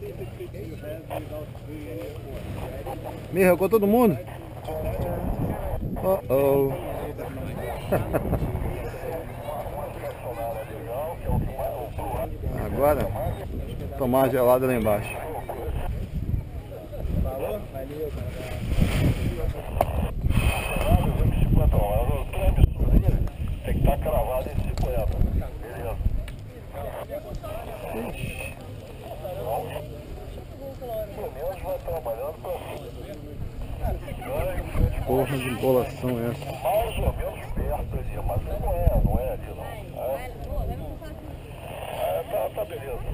Me arrancou todo mundo? Oh. Agora, tomar uma gelada lá embaixo. Tem que estar cravado em 50. Beleza. Pelo menos vai trabalhando com Porra de embolação é essa? mais ou menos perto ali, mas não é ali não. Tá beleza.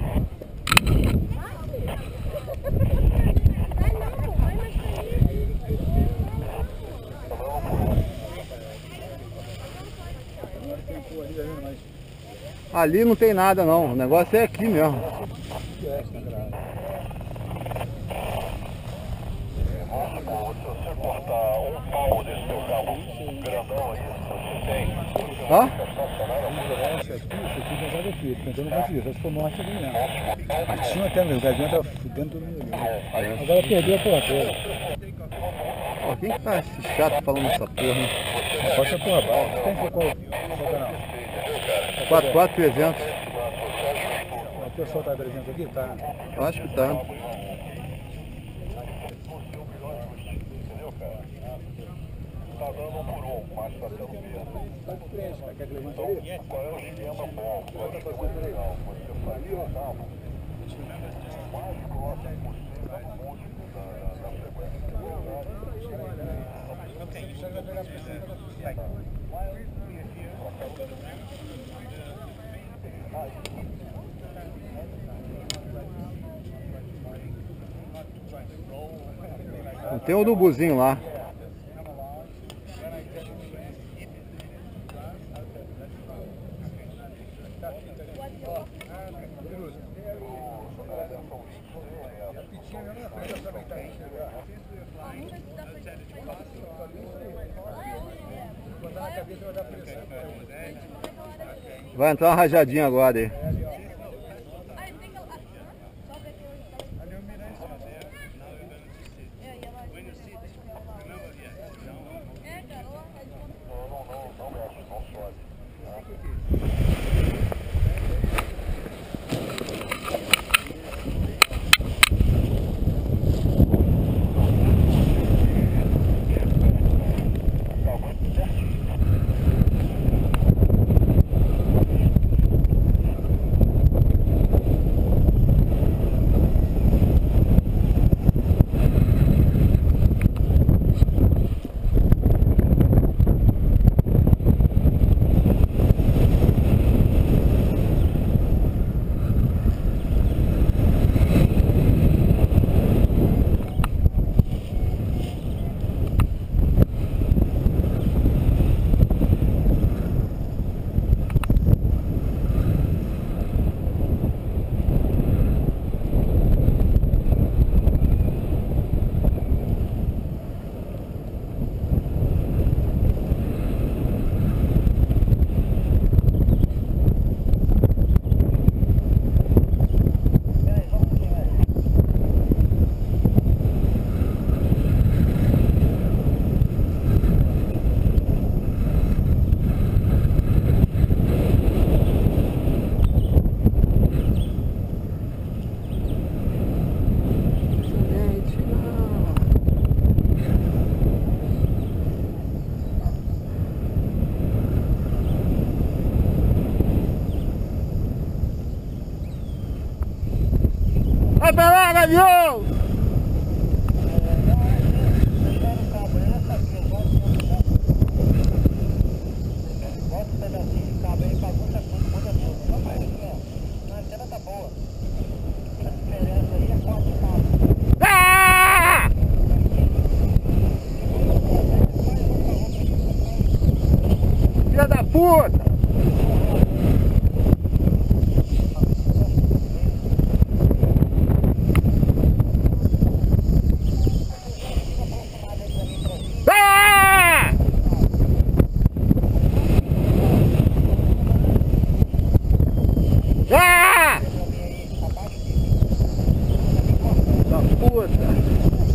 Ali não tem nada não, o negócio é aqui mesmo. Vamos supor, se você cortar um pau desse teu cabo grandão aí, você tem. Hã? Esse aqui já aqui, tentando conseguir, só se for morte ali mesmo. Tinha até meu, o gavinho tá fudendo todo mundo. Agora perdeu a porra toda. Ó, quem que tá esse chato falando essa porra, hein? Pode ser porra baixa. Tem que qual canal? 44300. O pessoal tá 300 aqui? Tá. Eu acho que tá. Tá dando um por um, mas tá sendo perda. Então, qual é o esquema bom? Qual é o esquema legal? Você faz o cabo mais próximo possível do músculo da Não tem o urubuzinho lá. Vai entrar uma rajadinha agora aí. Vai pra lá, gavião! Filha da puta! puta!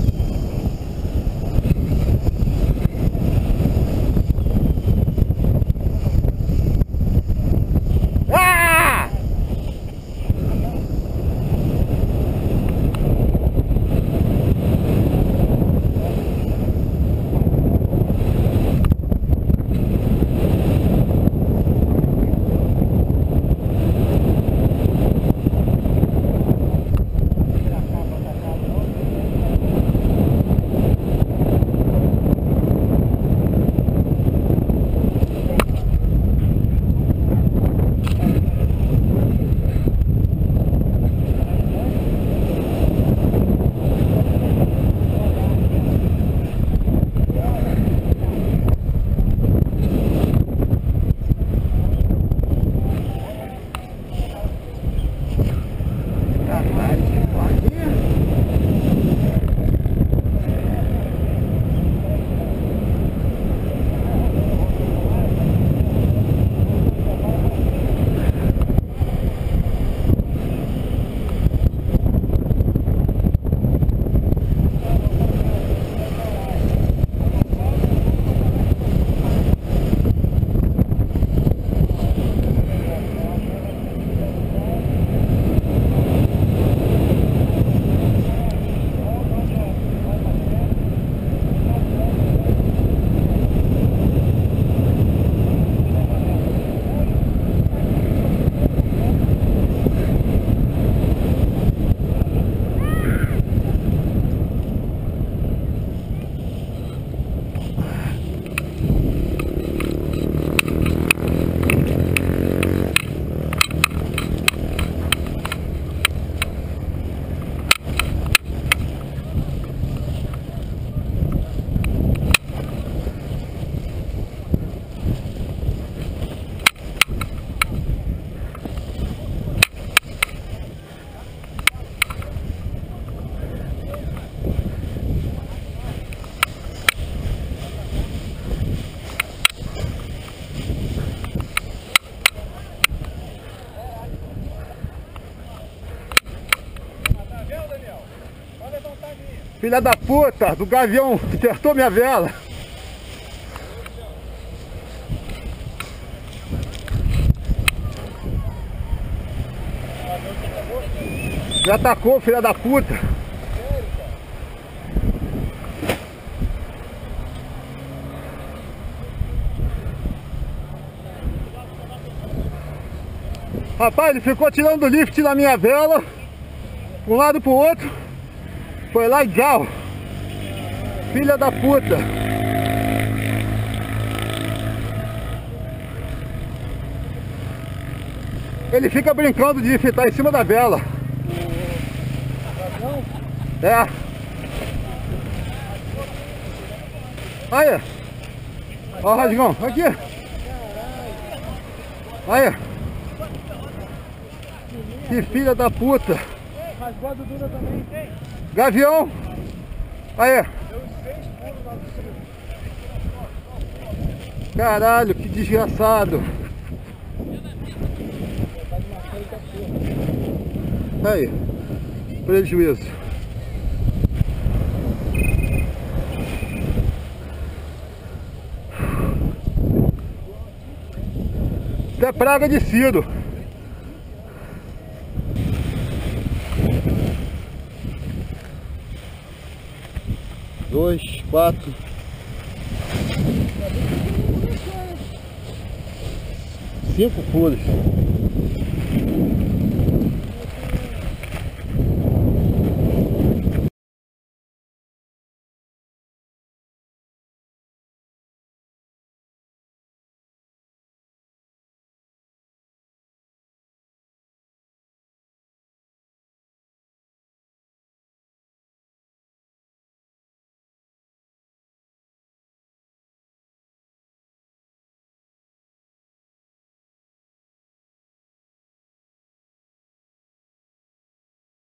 Filha da puta, do gavião que acertou minha vela. Me atacou, filha da puta. Rapaz, ele ficou tirando o lift na minha vela, de um lado pro outro. Foi legal. Filha da puta. Ele fica brincando de fitar em cima da vela. É. Aí. Ó o rasgão. Aqui. Aí. Que filha da puta. Rasgado dura também tem. Gavião. Aí. Caralho, que desgraçado. Aí. Prejuízo. Até praga de cido. Dois, 4. 5 furos.